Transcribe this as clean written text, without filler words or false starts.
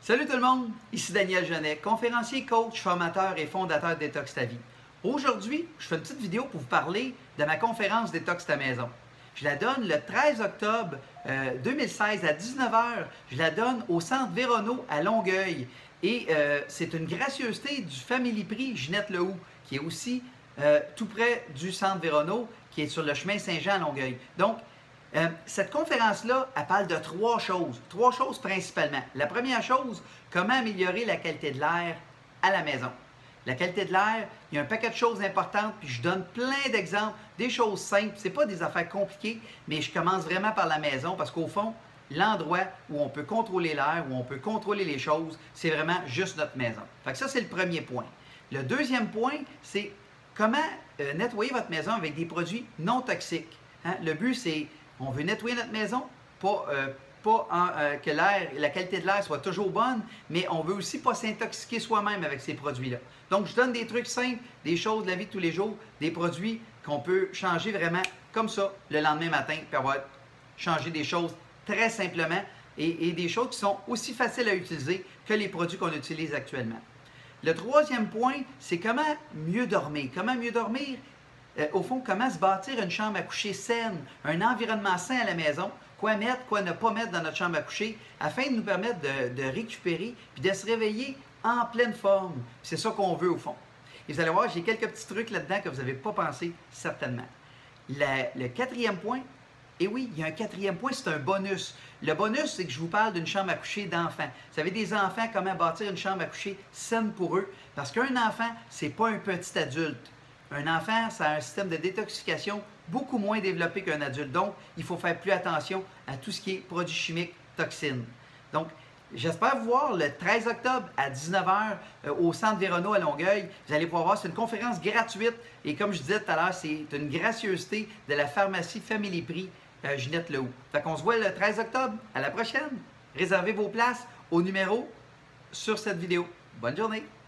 Salut tout le monde, ici Daniel Genet, conférencier, coach, formateur et fondateur de Détox ta vie. Aujourd'hui, je fais une petite vidéo pour vous parler de ma conférence Détox ta maison. Je la donne le 13 octobre 2016 à 19 h. Je la donne au Centre Véronneau à Longueuil. Et c'est une gracieuseté du Family Prix Ginette Lehoux, qui est aussi tout près du Centre Véronneau, qui est sur le chemin Saint-Jean à Longueuil. Donc, cette conférence-là, elle parle de trois choses principalement. La première chose, comment améliorer la qualité de l'air à la maison. La qualité de l'air, il y a un paquet de choses importantes, puis je donne plein d'exemples, des choses simples, ce n'est pas des affaires compliquées, mais je commence vraiment par la maison parce qu'au fond, l'endroit où on peut contrôler l'air, où on peut contrôler les choses, c'est vraiment juste notre maison. Fait que ça, c'est le premier point. Le deuxième point, c'est comment nettoyer votre maison avec des produits non toxiques. Hein? Le but, c'est on veut nettoyer notre maison, que la qualité de l'air soit toujours bonne, mais on veut aussi pas s'intoxiquer soi-même avec ces produits-là. Donc, je donne des trucs simples, des choses de la vie de tous les jours, des produits qu'on peut changer vraiment comme ça le lendemain matin, puis avoir changé des choses très simplement et des choses qui sont aussi faciles à utiliser que les produits qu'on utilise actuellement. Le troisième point, c'est comment mieux dormir. Comment mieux dormir? Au fond, comment se bâtir une chambre à coucher saine, un environnement sain à la maison, quoi mettre, quoi ne pas mettre dans notre chambre à coucher, afin de nous permettre de récupérer puis de se réveiller en pleine forme. C'est ça qu'on veut au fond. Et vous allez voir, j'ai quelques petits trucs là-dedans que vous n'avez pas pensé certainement. Le quatrième point, et oui, il y a un quatrième point, c'est un bonus. Le bonus, c'est que je vous parle d'une chambre à coucher d'enfants. Vous savez, des enfants, comment bâtir une chambre à coucher saine pour eux. Parce qu'un enfant, c'est pas un petit adulte. Un enfant, ça a un système de détoxification beaucoup moins développé qu'un adulte. Donc, il faut faire plus attention à tout ce qui est produits chimiques, toxines. Donc, j'espère vous voir le 13 octobre à 19 h au Centre Véronneau à Longueuil. Vous allez pouvoir voir, c'est une conférence gratuite. Et comme je disais tout à l'heure, c'est une gracieuseté de la pharmacie Family Prix Ginette Lehoux. Fait qu'on se voit le 13 octobre. À la prochaine. Réservez vos places au numéro sur cette vidéo. Bonne journée.